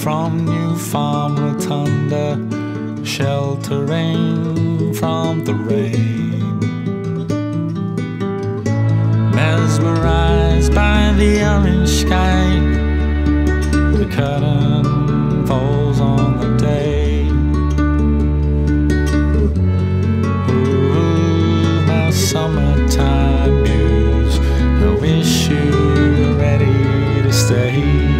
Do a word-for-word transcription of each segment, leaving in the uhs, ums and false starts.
from New Farm Rotunda, sheltering from the rain. Mesmerized by the orange sky, the curtain falls on the day. Ooh, my summertime muse, I wish you were ready to stay.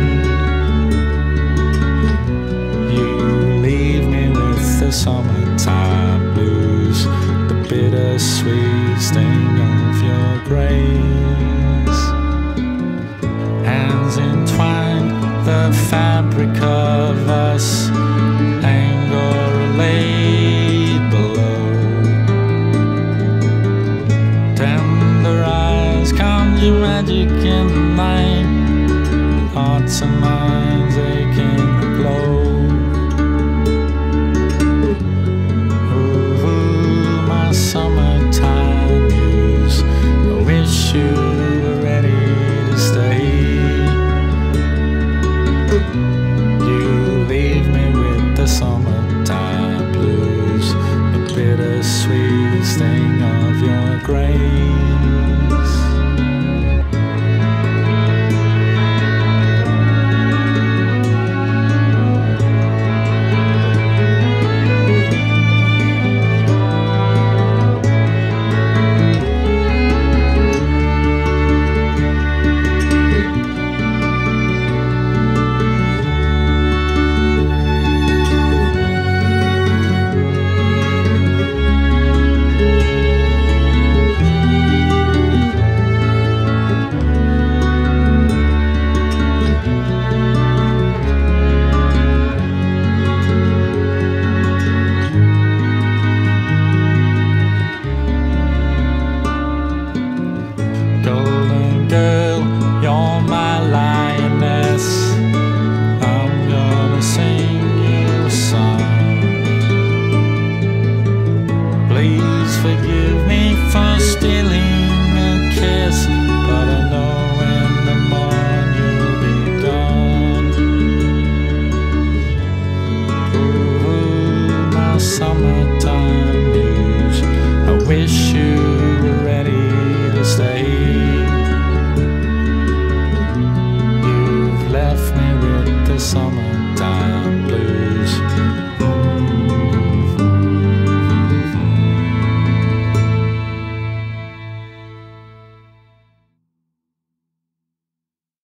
You leave me with the summertime blues, the bittersweet sting of your grace. Hands entwined, the fabric of us, anger laid below. Tender eyes conjure magic in the night, hearts and minds ache in the glow. Ooh, my summertime muse, I wish you were ready to stay. You leave me with the summertime blues, the bittersweet sting of your grace. Golden girl, you're my lioness, I'm gonna sing you a song. Please forgive me for